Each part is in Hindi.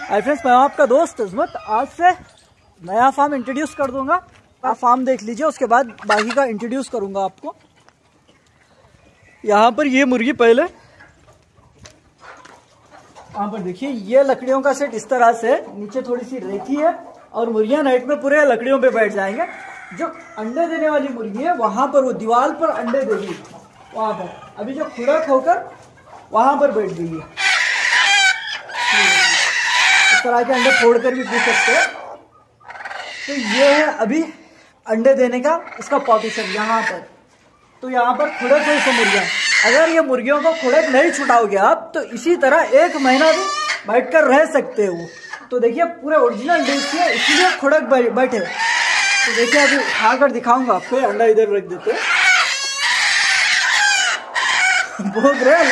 हाय फ्रेंड्स, मैं आपका दोस्त इस्मत। आज से नया फार्म इंट्रोड्यूस कर दूंगा। आप फार्म देख लीजिए, उसके बाद बाकी का इंट्रोड्यूस करूंगा आपको। यहाँ पर ये मुर्गी पहले यहाँ पर देखिए, ये लकड़ियों का सेट इस तरह से, नीचे थोड़ी सी रेती है और मुर्गियां नाइट में पूरे लकड़ियों पे बैठ जाएंगे। जो अंडे देने वाली मुर्गी है वहां पर वो दीवार पर अंडे देगी, वहां पर अभी जो खुड़क होकर वहां पर बैठ गई है। इस तरह के अंडे फोड़कर भी पी सकते हैं। तो ये है अभी अंडे देने का इसका पार्टीशन यहाँ पर। तो यहाँ पर खुड़क हुई से मुर्गियां, अगर ये मुर्गियों को खुड़क नहीं छुटाओगे आप तो इसी तरह 1 महीना भी बैठकर रह सकते हो। तो देखिए पूरे ओरिजिनल डिश है, इसीलिए खुड़क बैठे। तो देखिए अभी खाकर दिखाऊंगा आपको। अंडा इधर रख देते हैं, भोग रहे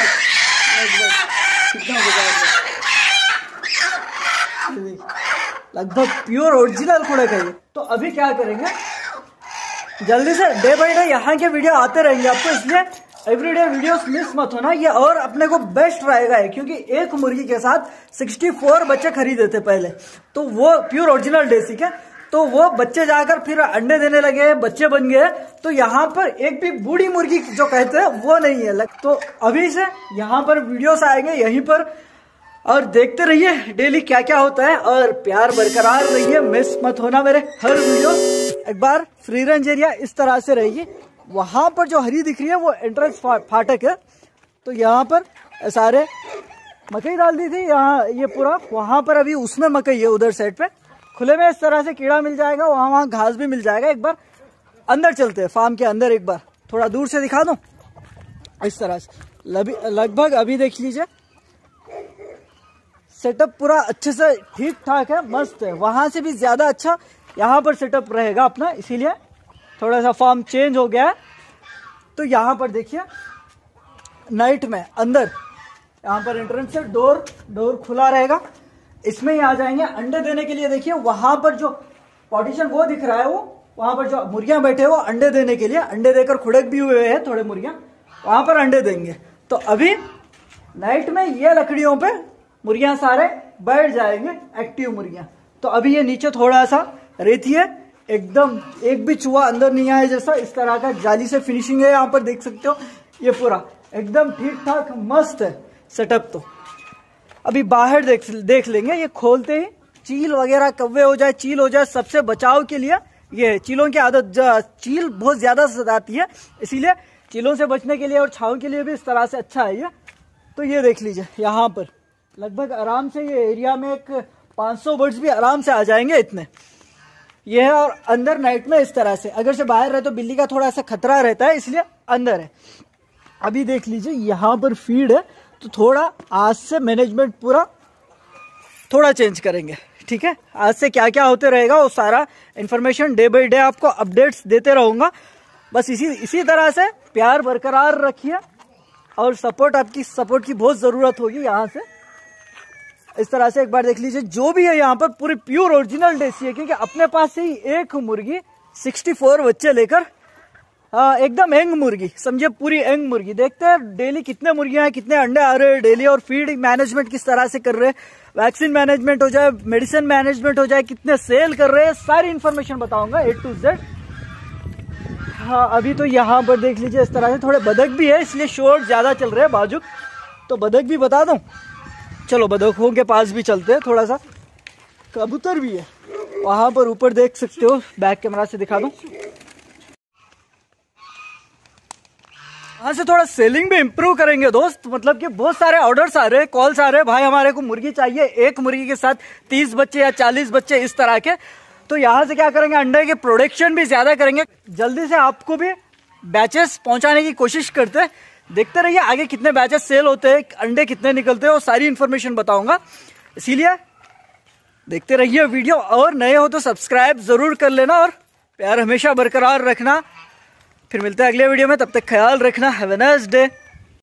लगभग प्योर ओरिजिनल खुड़क है ये। तो अभी क्या करेंगे, जल्दी से डे बाई डे यहाँ के वीडियो आते रहेंगे आपको, इसलिए एवरीडे वीडियोस मिस मत होना। ये और अपने को बेस्ट रहेगा है, क्योंकि एक मुर्गी के साथ 64 बच्चे खरीदे थे पहले। तो वो प्योर ओरिजिनल देसी के, तो वो बच्चे जाकर फिर अंडे देने लगे, बच्चे बन गए। तो यहाँ पर एक भी बूढ़ी मुर्गी जो कहते हैं वो नहीं है। तो अभी से यहाँ पर वीडियोस आएंगे यहीं पर, और देखते रहिए डेली क्या क्या होता है, और प्यार बरकरार रहिए, मिस मत होना मेरे हर वीडियो। एक बार फ्री रेंज एरिया इस तरह से रहिए। वहां पर जो हरी दिख रही है वो एंट्रेंस फाटक है। तो यहाँ पर सारे मकई डाल दी थी, यहाँ ये पूरा, वहां पर अभी उसमें मकई है। उधर साइड पे खुले में इस तरह से कीड़ा मिल जाएगा, वहां घास भी मिल जाएगा। एक बार अंदर चलते हैं, फार्म के अंदर एक बार थोड़ा दूर से दिखा दूं। इस तरह से लगभग अभी देख लीजिए, सेटअप पूरा अच्छे से ठीक ठाक है, मस्त है। वहां से भी ज्यादा अच्छा यहाँ पर सेटअप रहेगा अपना, इसीलिए थोड़ा सा फार्म चेंज हो गया है। तो यहाँ पर देखिए नाइट में अंदर यहाँ पर एंट्रेंस से डोर खुला रहेगा, इसमें ही आ जाएंगे अंडे देने के लिए। देखिए वहां पर जो पार्टीशन वो दिख रहा है, वो वहां पर जो मुर्गियां बैठे हैं वो अंडे देने के लिए, अंडे देकर खुड़क भी हुए हैं थोड़े मुर्गियां, वहां पर अंडे देंगे। तो अभी नाइट में ये लकड़ियों पे मुर्गियां सारे बैठ जाएंगे, एक्टिव मुर्गियां। तो अभी ये नीचे थोड़ा सा रेती है, एकदम एक भी चूहा अंदर नहीं आया जैसा, इस तरह का जाली से फिनिशिंग है। यहाँ पर देख सकते हो, ये पूरा एकदम ठीक ठाक मस्त है सेटअप। तो अभी बाहर देख लेंगे। ये खोलते ही चील वगैरह कौवे हो जाए, चील हो जाए, सबसे बचाव के लिए ये चीलों की आदत, चील बहुत ज्यादा सताती है, इसीलिए चीलों से बचने के लिए और छांव के लिए भी इस तरह से अच्छा है ये। तो ये देख लीजिए, यहाँ पर लगभग आराम से ये एरिया में एक 500 बर्ड्स भी आराम से आ जाएंगे इतने। ये है, और अंदर नाइट में इस तरह से, अगर से बाहर रहे तो बिल्ली का थोड़ा सा खतरा रहता है, इसलिए अंदर है। अभी देख लीजिए यहाँ पर फीड है, तो थोड़ा आज से मैनेजमेंट पूरा थोड़ा चेंज करेंगे, ठीक है। आज से क्या क्या होते रहेगा वो सारा इन्फॉर्मेशन डे बाई डे आपको अपडेट्स देते रहूंगा। बस इसी तरह से प्यार बरकरार रखिए, और आपकी सपोर्ट की बहुत जरूरत होगी। यहाँ से इस तरह से एक बार देख लीजिए, जो भी है यहाँ पर पूरी प्योर ओरिजिनल देसी है, क्योंकि अपने पास से ही एक मुर्गी 64 बच्चे लेकर, एकदम यंग मुर्गी समझिए, पूरी यंग मुर्गी। देखते हैं डेली कितने मुर्गियां हैं, कितने अंडे आ रहे हैं डेली, और फीड मैनेजमेंट किस तरह से कर रहे हैं, वैक्सीन मैनेजमेंट हो जाए, मेडिसिन मैनेजमेंट हो जाए, कितने सेल कर रहे हैं, सारी इन्फॉर्मेशन बताऊंगा A to Z। हाँ, अभी तो यहाँ पर देख लीजिए इस तरह से थोड़े बदक भी है, इसलिए शोर ज्यादा चल रहे हैं बाजुक। तो बदक भी बता दूं, चलो बदकों के पास भी चलते हैं। थोड़ा सा कबूतर भी है वहां पर ऊपर, देख सकते हो, बैक कैमरा से दिखा दूं। वहां से थोड़ा सेलिंग भी इम्प्रूव करेंगे दोस्त, मतलब कि बहुत सारे ऑर्डर्स आ रहे हैं, कॉल्स आ रहे हैं, भाई हमारे को मुर्गी चाहिए, एक मुर्गी के साथ 30 बच्चे या 40 बच्चे इस तरह के। तो यहाँ से क्या करेंगे, अंडे के प्रोडक्शन भी ज्यादा करेंगे। जल्दी से आपको भी बैचेस पहुंचाने की कोशिश करते हैं। देखते रहिए आगे कितने बैचेस सेल होते हैं, अंडे कितने निकलते हैं, वो सारी इन्फॉर्मेशन बताऊंगा। इसीलिए देखते रहिए वीडियो, और नए हो तो सब्सक्राइब जरूर कर लेना, और प्यार हमेशा बरकरार रखना। फिर मिलते हैं अगले वीडियो में, तब तक ख्याल रखना। Have a nice day.